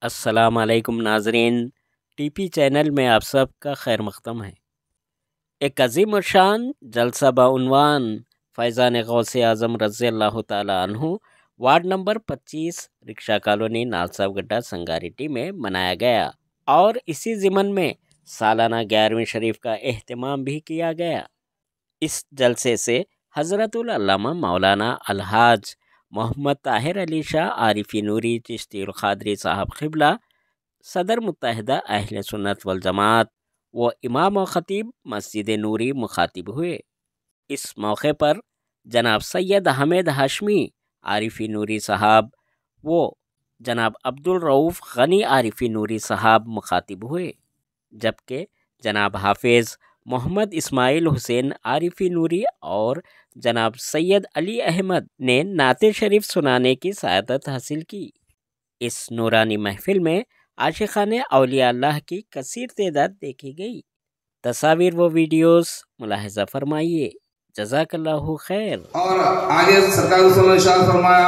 السلام علیکم ناظرین، ٹی پی چینل میں آپ سب کا خیر مقدم ہے۔ ایک عظیم الشان جلسہ بعنوان فیضان-e-غوث-e-اعظم رضی اللہ تعالی عنہ ward number 25 Raksha colony Nallasabgadda Sangareddy میں منایا گیا اور اسی ضمن میں سالانہ 11ویں شریف کا اہتمام بھی کیا گیا۔ اس جلسے سے حضرت العلامہ مولانا الحاج محمد طاہر علی شاہ عارفی نوری چشتی القادری صاحب قبلہ صدر متحدہ اہل سنت والجماعت و امام و خطیب مسجد نوری مخاطب ہوئے۔ اس موقع پر جناب سید حمید ہاشمی عارفی نوری صاحب و جناب عبدالرؤف غنی عارفی نوری صاحب مخاطب ہوئے، جبکہ جناب حافظ محمد اسماعیل حسین عارفی نوری اور جناب سید علی احمد نے نعت شریف سنانے کی سعادت حاصل کی۔ اس نورانی محفل میں عاشقان اولیاء اللہ کی کثیر تعداد دیکھی گئی۔ تصاویر و ویڈیوز ملاحظہ فرمائیے۔ جزاک اللہ خیر۔ اور آگے سرکار صلی اللہ علیہ وسلم فرمایا،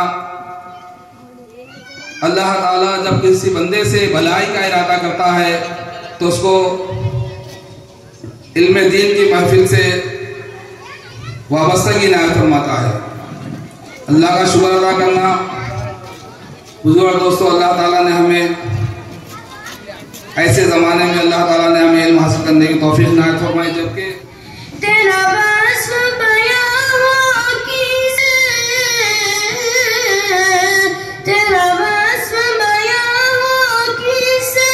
اللہ تعالیٰ جب کسی بندے سے بھلائی کا ارادہ کرتا ہے تو اس کو علم دین کی محفل سے وابستگی عنایت فرماتا ہے۔ اللہ کا شکر ادا کرنا۔ بزرگ دوستو، اللہ تعالیٰ نے ہمیں ایسے زمانے میں اللہ تعالیٰ نے ہمیں علم حاصل کرنے کی توفیق عنایت فرمائی، جبکہ تیرا بس بیان ہو کیسے، تیرا بس بیان ہو کیسے،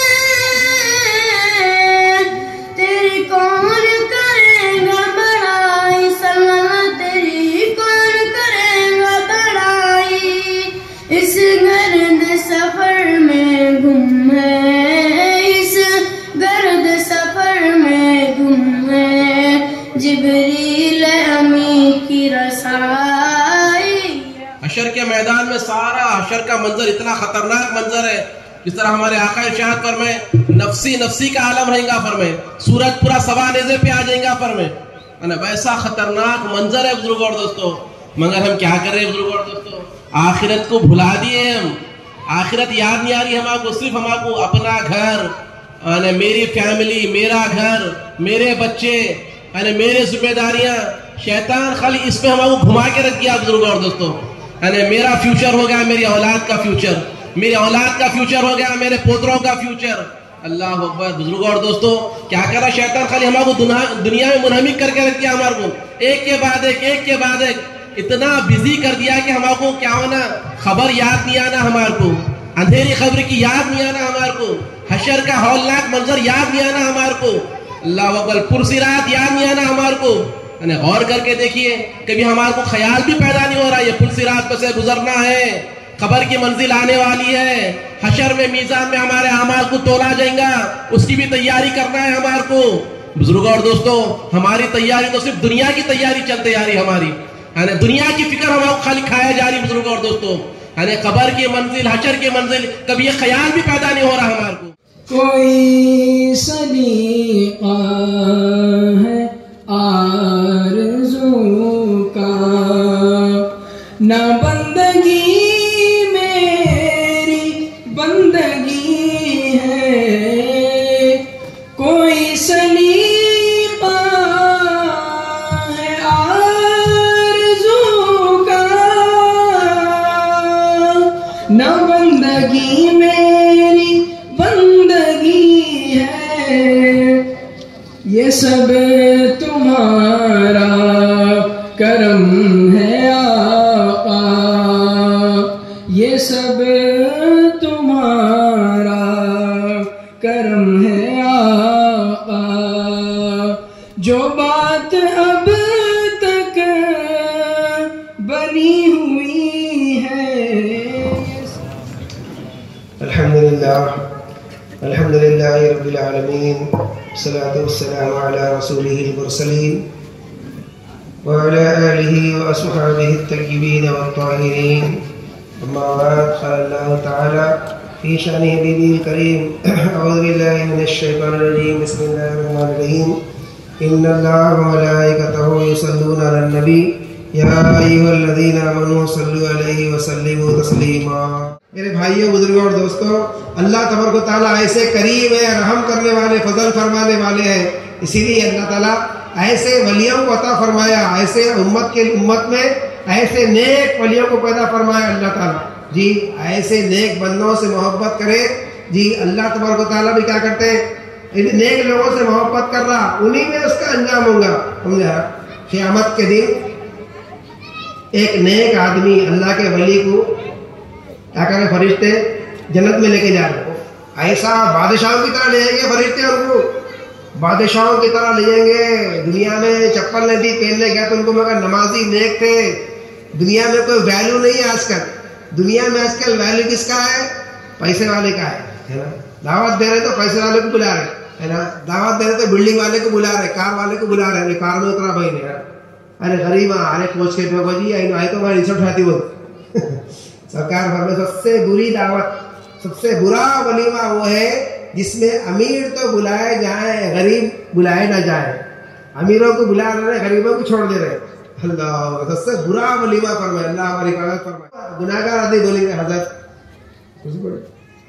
تیری کون کرے گا بڑائی، سلام تیری کون کرے گا بڑائی، اس گرد سفر میں گم ہے، اس گرد سفر میں گم ہے، جبریل امی کی رسائی۔ حشر کے میدان میں سارا حشر کا منظر اتنا خطرناک منظر ہے، جس طرح ہمارے آقا ارشاد فرمائے نفسی نفسی کا عالم رہیں گا، فرمائے سورج پورا سوا نیزے پہ آ جائیں گا، فرمائے ویسا خطرناک منظر ہے بزرگ اور دوستو۔ مگر ہم کیا کر رہے ہیں بزرگ اور دوستو؟ آخرت کو بھلا دیے ہم، آخرت یاد نہیں آ رہی ہم کو، صرف ہم کو اپنا گھر، میری فیملی، میرا گھر، میرے بچے، میرے ذمہ داریاں، شیطان خالی اس پہ ہم کو گھما کے رکھ دیا بزرگ اور دوستو۔ میرا فیوچر ہو گیا میری اولاد کا فیوچر، میری اولاد کا فیوچر ہو گیا میرے پوتروں کا فیوچر۔ اللہ اکبر بزرگ اور دوستو، کیا کرا شیطان خالی ہم کو دنیا میں منہمک کر کے رکھ دیا ہمارے کو، ایک کے بعد ایک، ایک کے بعد ایک، اتنا بزی کر دیا کہ ہمارے کو کیا ہونا، خبر یاد نہیں آنا ہمارے کو، اندھیری خبر کی یاد نہیں آنا ہمارے کو، حشر کا ہولناک منظر یاد نہیں آنا ہمارے کو، اللہ اکبر پرصراط یاد نہیں آنا ہمارے کو۔ غور کر کے دیکھیے، کبھی ہمارے کو خیال بھی پیدا نہیں ہو رہا یہ پرصراط پہ سے گزرنا ہے، خبر کی منزل آنے والی ہے، حشر میں میزان میں ہمارے اعمال کو تولا جائیں گا، اس کی بھی تیاری کرنا ہے ہمارے کو۔ بزرگ اور دوستو، ہماری تیاری تو صرف دنیا کی تیاری چلتے جا رہی ہماری، دنیا کی فکر ہمارے کو خالی کھایا جا رہی بزرگ اور دوستو، قبر کی منزل، حشر کی منزل، کبھی یہ خیال بھی پیدا نہیں ہو رہا ہمارے کو۔ کوئی سلیقہ ہے آرزو کا، نہ بندگی میری بندگی ہے، کوئی سلیقہ ہے آرزو کا، نہ بندگی میری بندگی ہے، یہ سب تمہارا کرم ہے آقا، یہ سب تمہارا کرم ہے آقا، جو بات اب تک بنی ہوئی ہے۔ الحمدللہ رب العالمین، والصلاة والسلام على رسوله المرسلين وعلى آله وأصحابه الطيبين والطاهرين، أما بعد، قال الله تعالى في شأن نبيه الكريم، أعوذ بالله من الشيطان الرجيم، بسم الله الرحمن الرحيم، إن الله وملائكته يصلون على النبي या अय्युहल्लज़ीना आमनू सल्लु अलैहि व सल्लिमू तस्लीमा। मेरे भाइयों, बुजुर्गों और दोस्तों, अल्लाह तबारक व तआला ऐसे करीम है, रहम करने वाले, फजल फरमाने वाले हैं। इसीलिए अल्लाह ताला ऐसे वलियों को अता फरमाया, ऐसे उम्मत में ऐसे नेक वलियों को पैदा फरमाया अल्लाह ताला जी। ऐसे नेक बंदों से मोहब्बत करे जी। अल्लाह तबारक व तआला भी क्या करते हैं, इन नेक लोगों से मोहब्बत कर रहा, उन्हीं में उसका अंजाम होगा। समझा? क़यामत के दिन एक नेक आदमी अल्लाह के वली को क्या करें, फरिश्ते जन्नत में लेके जा रहे, ऐसा बादशाहों की तरह ले जाएंगे फरिश्ते, उनको बादशाहों की तरह ले जाएंगे। दुनिया में चप्पल नहीं थी पहनने गया तो उनको, मगर नमाजी नेक थे। दुनिया में कोई वैल्यू नहीं है आजकल। दुनिया में आजकल वैल्यू किसका है? पैसे वाले का है ना। दावत दे रहे तो पैसे वाले को बुला रहे, है ना। दावत दे रहे तो बिल्डिंग वाले को बुला रहे, कार वाले को बुला रहे, कार में उतरा भाई ने, अरे गरीब अरे कोच के पे जी आई तो मैं रिसोर्ट खाती वो सरकार भर में सबसे बुरी दावत, सबसे बुरा वलीमा वो है जिसमें अमीर तो बुलाए जाए, गरीब बुलाए ना जाए। अमीरों को बुला रहे, गरीबों को छोड़ दे रहे। अल्लाह, सबसे बुरा वलीमा फरमाए अल्लाह, हमारी हिफाजत फरमाए। गुनाहगार आदमी बोलेंगे हजरत,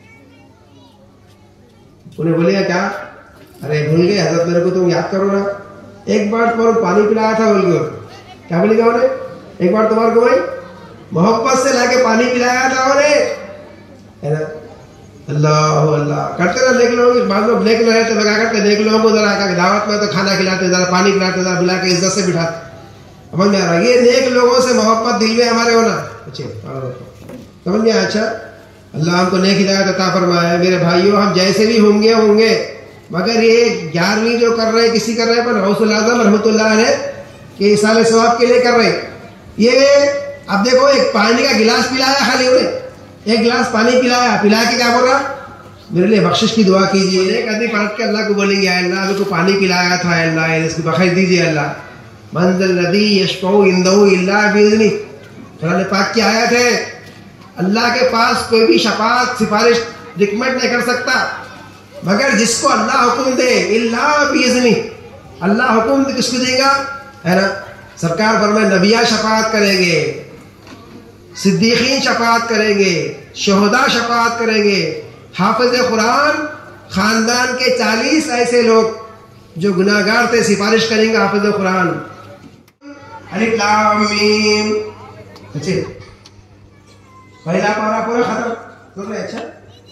उन्हें बोलेगा क्या, अरे भूल गए हजरत, मेरे को तुम याद करो ना, एक बार तुम्हारे पानी पिलाया था बोल के, क्या बोलेगा उन्हें, एक बार तुम्हारे को भाई मोहब्बत से लाके पानी पिलाया था उन्हें, है ना। अल्लाह अल्लाह करते ना, नेक लोगों की बाद में नेक लोग रहते क्या करते, नेक लोगों को जरा दावत में तो खाना खिलाते, जरा पानी पिलाते, जरा बुला के इज्जत से बिठाते। समझ में आ रहा है? ये नेक लोगों से मोहब्बत दिल में हमारे होना। अच्छा समझ में? अच्छा, अल्लाह हमको नेक हिदायत अता फरमाए। मेरे भाइयों, हम जैसे भी होंगे मगर ये 11वीं जो कर रहे हैं, किसी कर रहे हैं पर गौसुल आज़म रहमतुल्लाह अलैह के इसाले सवाब के लिए कर रहे हैं। ये अब देखो, एक पानी का गिलास पिलाया खाली उन्हें, एक गिलास पानी पिलाया, पिला के क्या बोल रहा, मेरे लिए बख्शिश की दुआ कीजिए। एक आदमी पलट के अल्लाह को बोलेंगे, अल्लाह मेरे को पानी पिलाया था, अल्लाह इसकी बख्शिश दीजिए अल्लाह। मंज़िल नदी यशफ़उ इंदहु इल्ला बिइज़्नि, कुरान पाक की आयत है। अल्लाह के पास कोई भी शफाअत सिफारिश रिकमेंड नहीं कर सकता मगर जिसको अल्लाह हुक्म दे, इल्ला बिइज़्नि। अल्लाह हुक्म किसको देगा, है ना। सरकार फरमाए नबिया शफाअत करेंगे, सिद्दीकीन शफाअत करेंगे, शोहदा शफाअत करेंगे, हाफिज़ कुरान खानदान के 40 ऐसे लोग जो गुनाहगार थे सिफारिश करेंगे हाफिज़ कुरान। अलिफ लाम मीम। अच्छा, पहला पारा पूरा खत्म हो गया। अच्छा,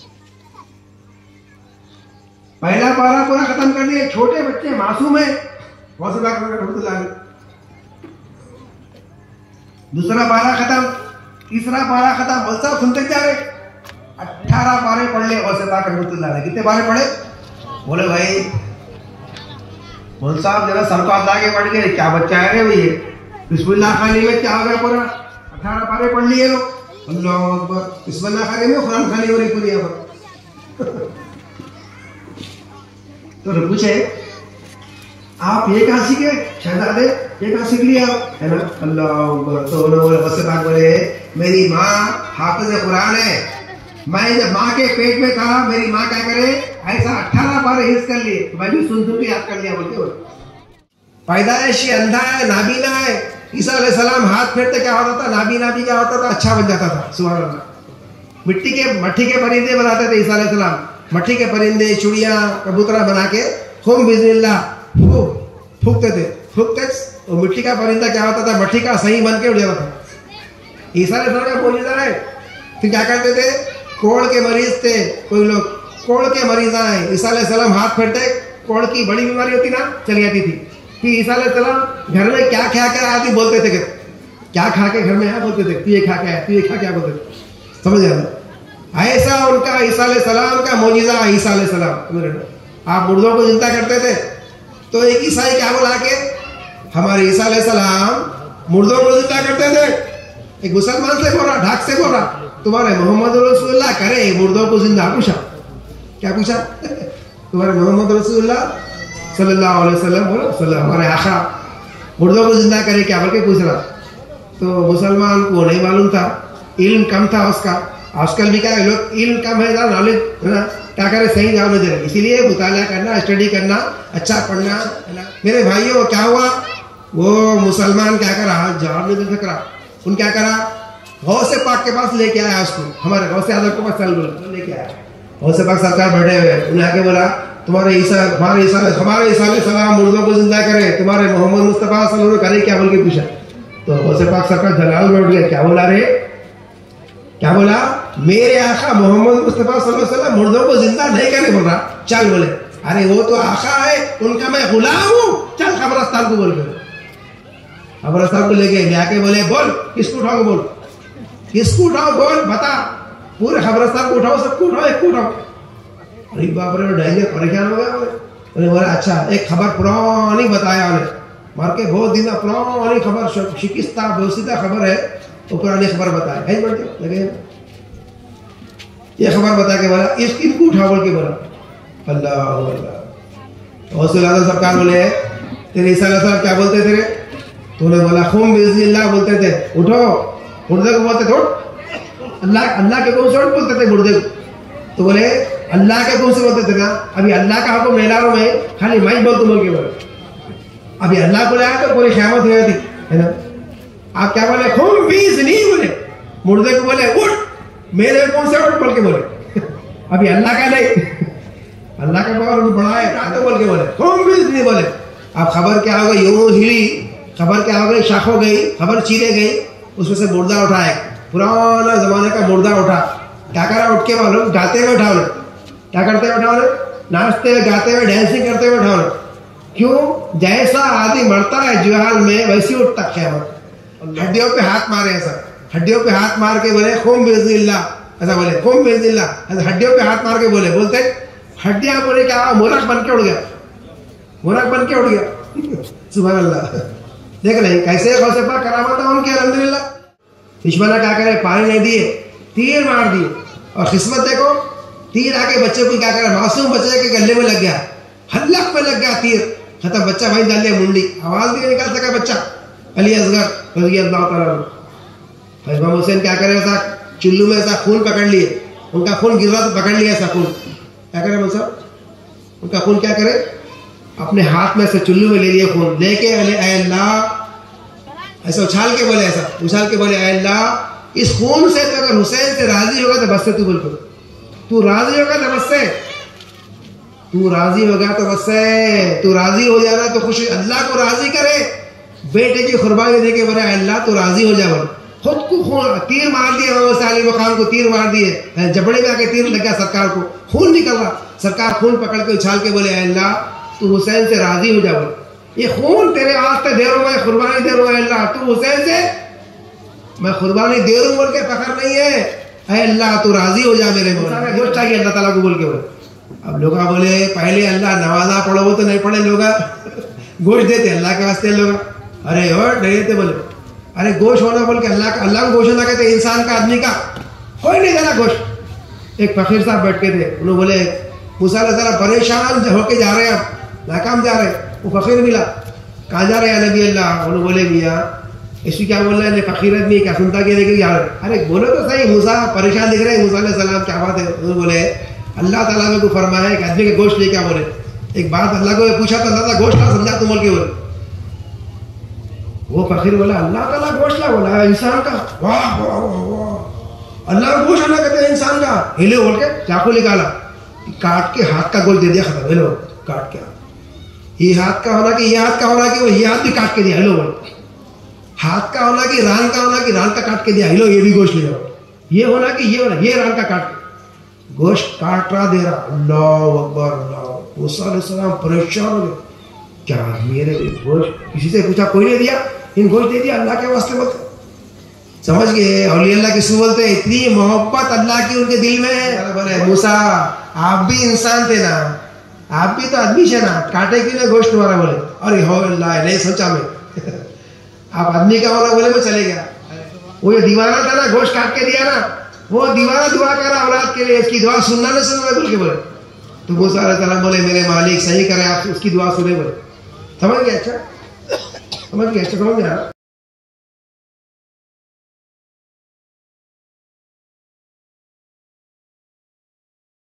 पहला पारा पूरा खत्म कर दिया। छोटे बच्चे मासूम है, दूसरा पारा खत्म, तीसरा पारा खत्म, बोलता सुनते जा रहे। 18 पारे पढ़ ले रहमतुल्लाह। कितने पारे पढ़े? बोले भाई बोल साहब जरा सर को आप आगे पढ़ गए, क्या बच्चा है रे भैया, बिस्मिल्लाह खानी में क्या हो गया पूरा 18 पारे पढ़ लिए लो। अल्लाह अकबर, बिस्मिल्लाह खानी में कुरान खानी हो रही पूरी यहाँ पर। तो पूछे आप ये कहाँ सीखे शहजादे, ये कहाँ सीख लिया है ना। अल्लाह अकबर। तो उन्होंने बोले मेरी माँ हाफिज़ कुरान है, मैं जब माँ के पेट में था मेरी माँ क्या करे ऐसा 18 बार हिफ्ज़ कर लिए, तो मैं भी सुन के याद कर लिया बोलते। पैदाइशी अंधा है, नाबीना है। ईसा अलैहिस्सलाम हाथ फेरते क्या होता था, नाबीना भी क्या होता था, अच्छा बन जाता था। सुभान अल्लाह। मट्टी के परिंदे बनाते थे ईसा अलैहिस्सलाम, मट्टी के परिंदे, चिड़िया, कबूतरा बना के खूब बिस्मिल्लाह फूकते थे। और मिट्टी का परिंदा क्या होता था, मट्टी का सही बन के उड़ जाता था। ईसा अलैहिस्सलाम का मौजूदा है। फिर क्या करते थे, कोढ़ के मरीज थे कोई लोग, कोढ़ के मरीज आए, ईसा अलैहिस्सलाम हाथ फेरते, कोढ़ की बड़ी बीमारी होती ना चली जाती थी। फिर ईसा अलैहिस्सलाम घर में क्या खा कर आती बोलते थे, क्या खा के घर में आया बोलते थे, तू ये खा के आया, तू ये खा क्या बोलते थे। समझ आता ऐसा उनका ईसा अलैहिस्सलाम का मौजूदा। ईसा अलैहिस्सलाम आप मुर्दों को जिंदा करते थे, तो एक ईसाई क्या बोला के हमारे ईसा अलैहिस्सलाम मुर्दों को जिंदा करते थे। एक मुसलमान से बोल रहा, ढाक से बोल रहा, तुम्हारे मोहम्मद रसूलुल्लाह करे मुर्दों को जिंदा। पूछा क्या पूछा तुम्हारे मोहम्मद रसूलुल्लाह सल्लल्लाहु अलैहि वसल्लम बोलो हमारे आका मुर्दों को जिंदा करे क्या बोल के पूछ रहा। तो मुसलमान को नहीं मालूम था, इल्म कम था उसका। आजकल भी क्या है, लोग इल्म कम है, नॉलेज है ना, क्या करे सही जवाब दे रहे। इसीलिए मुताला करना, स्टडी करना, अच्छा पढ़ना है ना। मेरे भाइयों क्या हुआ, وہ مسلمان کیا کرا, جواب نہیں دے سکا. ان کیا کرا, غوث پاک کے پاس لے کے آیا اس کو, ہمارے غوث اعظم کے پاس چل بولا لے کے آیا. غوث پاک سرکار بیٹھے ہوئے, انہیں آ کے بولا ہمارے عیسیٰ علیہ السلام مردوں کو زندہ کرے, تمہارے محمد مصطفیٰ صلی اللہ علیہ وسلم کرے کیا بول کے پوچھا. تو غوث پاک سرکار جلال میں اٹھ گیا, کیا بولا رے, کیا بولا, میرے آقا محمد مصطفیٰ صلی اللہ علیہ وسلم مردوں کو زندہ نہیں کرے بول رہا. چل بولے, ارے وہ تو آقا ہے, ان کا میں غلام ہوں, چل قبرستان کو بول کے. قبرستان کو لے کے لے کے بولے بول کس کو اٹھاؤ, بول کس کو اٹھاؤ, بول بتا. پورے قبرستان کو اٹھاؤ, سب کو اٹھاؤ, ایک کو اٹھاؤ. ارے باپ رے, ڈائنجر پریشان ہو گیا. بولے اچھا ایک خبر پرانی بتایا انہیں, مار کے بہت دن پرانی خبر, شکستہ بوسیدہ خبر ہے, وہ پرانی خبر بتایا. ہے بڑھ کے لگے یہ خبر بتا کے بولا اس کن کو اٹھا بول کے بولا. اللہ اللہ. رسول اللہ سرکار بولے تیرے عیسیٰ علیہ السلام کیا بولتے تھے, تو نے بولا خم باذن اللہ بولتے تھے, اٹھو. مردے کو بولتے تھے اللہ کے کون سے اٹھ بولتے تھے مردے کو, تو بولے اللہ کے کون سے بولتے تھے نا, ابھی اللہ کا حکم نہیں لا رہا میں, خالی میں بول تو بول کے بولے. ابھی اللہ کو لایا تو پوری قیامت ہو جاتی ہے نا. آپ کیا بولے, خم باذن نہیں بولے, مردے کو بولے اٹھ, میرے کون سے اٹھ بول کے بولے. ابھی اللہ کا نہیں, اللہ کا پاور بڑا ہے تو بول کے بولے, خم باذن نہیں بولے. اب خبر کیا ہو گئی, یوں ہلی خبر, کیا ہو گئی, شاخ ہو گئی, خبر چیرے گئی, اس میں سے مردہ اٹھا, ایک پرانا زمانے کا مردہ اٹھا. کیا کرا, اٹھ کے معلوم گاتے ہوئے اٹھا, کیا کرتے ہوئے اٹھا, ناچتے ہوئے گاتے ہوئے ڈانسنگ کرتے ہوئے اٹھا. کیوں, جیسا آدمی مرتا ہے جوال میں ویسی اٹھتا قیامت. ہڈیوں پہ ہاتھ مارے, ایسا ہڈیوں پہ ہاتھ مار کے بولے خم باذن اللہ, ایسا بولے خم باذن اللہ, ایسا ہڈیوں پہ ہاتھ مار کے بولے, بولتے ہڈیاں بولے کیا, مورخ بن کے اڑ گیا, مورخ بن کے اڑ گیا. سبحان اللہ. دیکھ لیں کیسے غوث پاک کرامت ان کے الحمدللہ. دشمنہ کیا کرے, پانی نہیں دیے, تیر مار دیے, اور قسمت دیکھو تیر آ کے بچے کو کیا کرا, معصوم بچے کے گلے میں لگ گیا, حلق پہ لگ گیا تیر, ختم, بچہ وہیں ڈال لیا منڈی, آواز بھی نہیں نکال سکا بچہ. علی اصغر رضی اللہ تعالیٰ عنہ, امام حسین کیا کرے, ایسا چلو میں ایسا خون پکڑ لیے, ان کا خون گر رہا تو پکڑ لیا ایسا خون, کیا کرے مول صاحب, ان کا خون کیا کرے, اپنے ہاتھ میں سے چلو میں لے لیے خون, لے کے اے اللہ ایسا اچھال کے بولے, ایسا اچھال کے بولے اے اللہ اس خون سے تو اگر حسین سے راضی ہوگا تو بس سے, تو بول کے تو راضی ہوگا تو بس سے, تو راضی ہوگا تو بس سے, تو راضی ہو جانا تو خوش, اللہ کو راضی کرے, بیٹے کی قربانی دے کے بولے اے اللہ تو راضی ہو جا. بول خود کو خون تیر مار دیے, علی مقام کو تیر مار دیے, جبڑے میں آ کے تیر لگ گیا سرکار کو, خون نکل رہا, سرکار خون پکڑ کے اچھال کے بولے اے اللہ تو حسین سے راضی ہو جا. بول یہ خون تیرے واسطے دے رہا ہوں, میں قربانی دے رہا ہوں, اے اللہ تو حسین سے میں قربانی دے رہا ہوں بول کے فخر نہیں ہے, اے اللہ تو راضی ہو جا میرے مولا. گوشت چاہیے اللہ تعالیٰ کو بول کے بولے. اب لوگ بولے پہلے اللہ نمازہ پڑھو, وہ تو نہیں پڑھے لوگ, گوشت دیتے اللہ کے واسطے لوگ, ارے اور نہیں دیتے, بولے ارے گوشت ہونا بول کے اللہ کا, اللہ کو گوشت نہ کہتے, انسان کا آدمی کا کوئی نہیں دینا گوشت. ایک فقیر صاحب بیٹھ کے تھے, انہوں بولے موسیٰ علیہ السلام پریشان ہو کے جا رہے ہیں, اب ناکام جا رہے, وہ فقیر ملا, کہاں جا رہے ہیں نبی اللہ, انہوں بولے میاں ایسی کیا بول رہے ہیں, فقیر آدمی کیا سنتا کیا دیکھے جا رہے, ارے بولو تو صحیح, موسیٰ پریشان دکھ رہے ہیں, موسیٰ علیہ السلام کیا بات ہے, انہوں بولے اللہ تعالیٰ نے کو فرمایا کہ آدمی کے گوشت لے کیا بولے. ایک بات اللہ کو پوچھا تو اللہ تعالیٰ گوشت نہ سمجھا تم بول کے بولے. وہ فقیر بولا اللہ تعالیٰ گوشت نہ بولا انسان کا, واہ واہ واہ, اللہ گوشت نہ کہتے ہیں انسان کا, ہلے بول کے چاقو نکالا, کاٹ کے ہاتھ کا گوشت دے دیا, ختم, ہلو کاٹ کے, یہ ہاتھ کا ہونا کہ یہ ہاتھ کا ہونا کہ وہ یہ ہاتھ بھی کاٹ کے دیا, ہلو بول, ہاتھ کا ہونا کہ ران کا ہونا کہ ران کا کاٹ کے دیا, ہلو یہ بھی گوشت لے جاؤ, یہ ہونا کہ یہ ہونا, یہ ران کا کاٹ گوشت کاٹ رہا دے رہا. اللہ اکبر اللہ. موسیٰ علیہ السلام پریشان ہو گئے, کیا میرے گوشت کسی سے پوچھا کوئی نہیں دیا, ان گوشت دے دیا اللہ کے واسطے بولتے. سمجھ گئے اولیاء اللہ کس بولتے, اتنی محبت اللہ کی ان کے دل میں ہے. بولے موسیٰ آپ بھی انسان تھے نا, آپ بھی تو آدمی سے نا, کاٹے کیوں نہ گوشت تمہارا, بولے ارے ہو اللہ نہیں سوچا میں, آپ آدمی کا ہونا بولے میں چلے گیا. وہ جو دیوانہ تھا نا گوشت کاٹ کے دیا نا, وہ دیوانہ دعا کر رہا اولاد کے لیے, اس کی دعا سننا نہ سننا بول کے بولے. تو موسیٰ علیہ السلام بولے میرے مالک صحیح کرے, آپ اس کی دعا سنے, بولے سمجھ گئے, اچھا سمجھ گئے, اچھا سمجھ گیا.